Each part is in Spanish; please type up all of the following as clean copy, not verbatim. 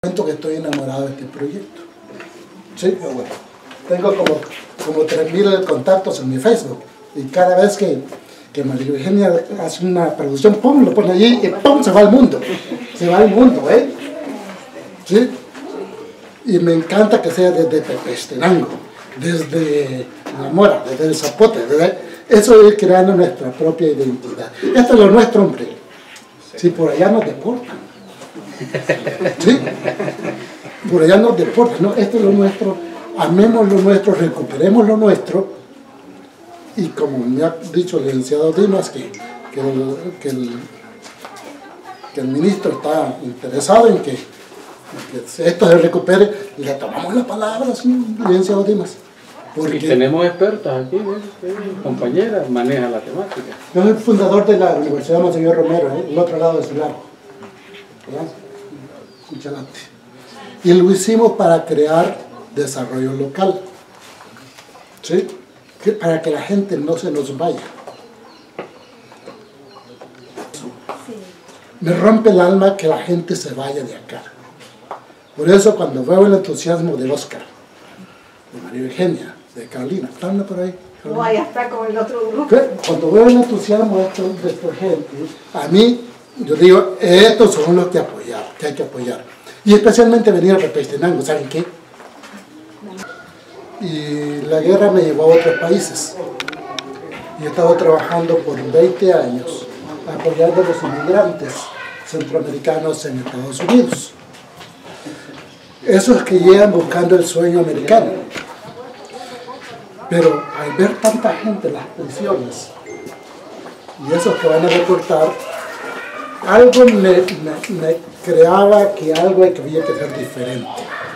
Que estoy enamorado de este proyecto. Sí, bueno, tengo como 3000 contactos en mi Facebook y cada vez que María Eugenia hace una producción, pum, lo pone allí y pum, se va al mundo. Se va al mundo, ¿eh? ¿Sí? Y me encanta que sea desde Pepestenango, desde La Mora, desde el Zapote, eso es creando nuestra propia identidad. Esto es lo nuestro, hombre. Si por allá nos deportan. ¿Sí? Por allá nos deportan, no, esto es lo nuestro, amemos lo nuestro, recuperemos lo nuestro, y como me ha dicho el licenciado Dimas que el ministro está interesado en que esto se recupere, le tomamos la palabra, sí, licenciado Dimas. Porque y tenemos expertos aquí, compañeras, maneja la temática. Yo soy el fundador de la Universidad Monseñor Romero, el otro lado de su lago. Y lo hicimos para crear desarrollo local, ¿sí? Para que la gente no se nos vaya. Me rompe el alma que la gente se vaya de acá. Por eso cuando veo el entusiasmo de Oscar, de María Eugenia, de Carolina, ¿están por ahí? No, allá está con el otro grupo. Cuando veo el entusiasmo de esta gente, a mí, yo digo, estos son los que hay que apoyar. Y especialmente venir a Pepestenango, ¿saben qué? Y la guerra me llevó a otros países. Y he estado trabajando por 20 años apoyando a los inmigrantes centroamericanos en Estados Unidos. Esos que llegan buscando el sueño americano. Pero al ver tanta gente en las prisiones y esos que van a recortar, algo me creaba que algo había que hacer diferente.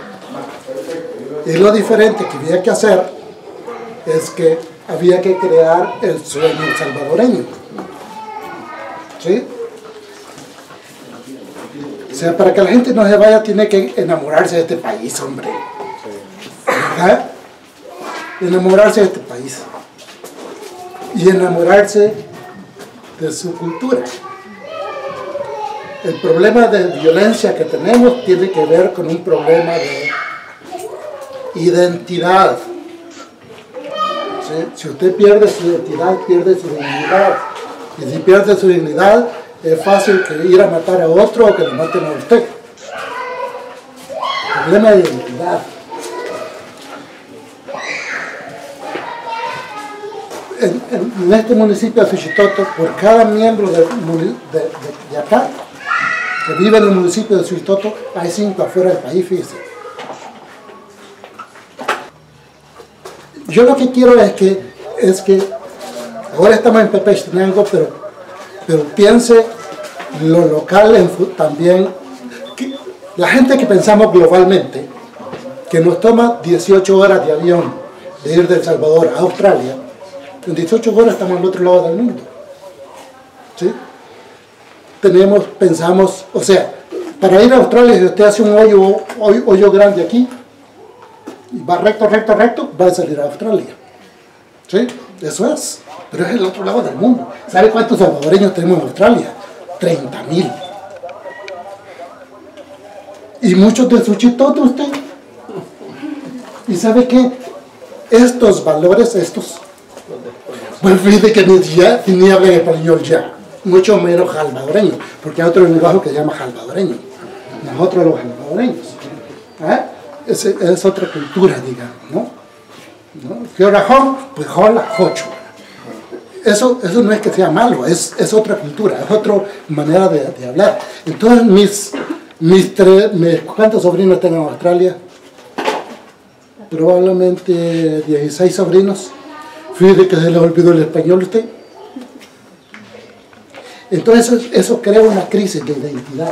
Y lo diferente que había que hacer es que había que crear el sueño salvadoreño. ¿Sí? O sea, para que la gente no se vaya tiene que enamorarse de este país, hombre. ¿Verdad? Enamorarse de este país. Y enamorarse de su cultura. El problema de violencia que tenemos tiene que ver con un problema de identidad. ¿Sí? Si usted pierde su identidad, pierde su dignidad. Y si pierde su dignidad, es fácil que ir a matar a otro o que lo maten a usted. Problema de identidad. En este municipio de Suchitoto, por cada miembro de acá, que vive en el municipio de Suchitoto, hay 5 afuera del país, fíjese. Yo lo que quiero es que ahora estamos en Pepestenango, pero piense lo local también. La gente que pensamos globalmente, que nos toma 18 horas de avión de ir de El Salvador a Australia, en 18 horas estamos al otro lado del mundo. ¿Sí? Pensamos, o sea, para ir a Australia, si usted hace un hoyo grande aquí, y va recto, va a salir a Australia. ¿Sí? Eso es. Pero es el otro lado del mundo. ¿Sabe cuántos salvadoreños tenemos en Australia? 30,000. Y muchos de Suchitoto, usted. ¿Y sabe qué? Estos valores, pues fíjate que ni hablan español ya. Mucho menos salvadoreño. Porque hay otro lenguaje que se llama salvadoreño. Nosotros los salvadoreños. Es otra cultura, digamos, ¿no? ¿Qué hora pues hola, jocho. Eso no es que sea malo, es otra cultura, es otra manera de hablar. Entonces ¿cuántos sobrinos tengo en Australia? Probablemente 16 sobrinos. Fíjate que se les olvidó el español a usted. Entonces eso crea una crisis de identidad.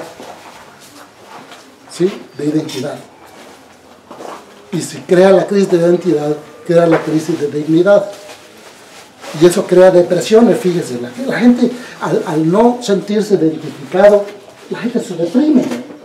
¿Sí? De identidad. Y si crea la crisis de identidad, crea la crisis de dignidad. Y eso crea depresiones, fíjese. La gente, al no sentirse identificado, la gente se deprime.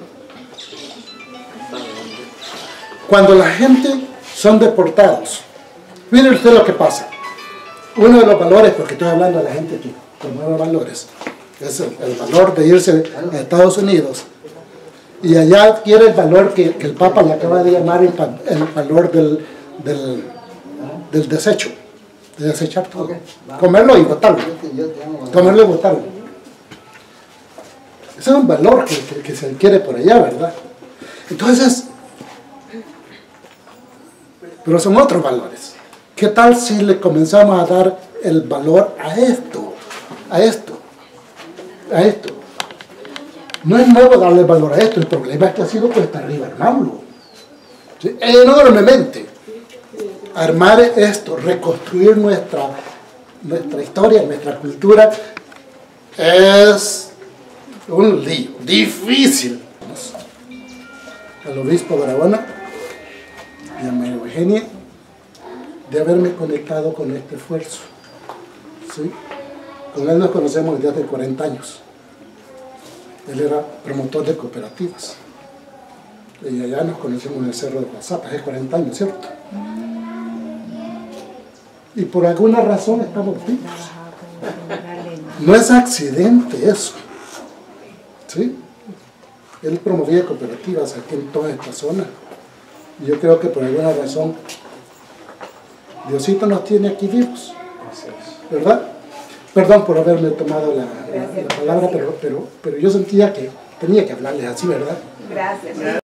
Cuando la gente son deportados, miren usted lo que pasa. Uno de los valores, porque estoy hablando de la gente que promueve valores, es el valor de irse a Estados Unidos. Y allá adquiere el valor que el Papa le acaba de llamar el valor del desecho, de desechar todo. Okay. Comerlo y botarlo. Comerlo y botarlo. Ese es un valor que se adquiere por allá, ¿verdad? Entonces, pero son otros valores. ¿Qué tal si le comenzamos a dar el valor a esto? A esto. A esto. No es nuevo darle valor a esto, el problema es que ha sido cuesta arriba armarlo. ¿Sí? Enormemente. Armar esto, reconstruir nuestra historia, nuestra cultura, es un lío, difícil. Al obispo Barahona y a María Eugenia de haberme conectado con este esfuerzo. ¿Sí? Con él nos conocemos desde hace 40 años. Él era promotor de cooperativas. Y allá nos conocimos en el Cerro de WhatsApp, hace 40 años, ¿cierto? Y por alguna razón estamos vivos. No es accidente eso. ¿Sí? Él promovía cooperativas aquí en toda esta zona. Y yo creo que por alguna razón Diosito nos tiene aquí vivos. ¿Verdad? Perdón por haberme tomado la palabra, pero yo sentía que tenía que hablarles así, ¿verdad? Gracias.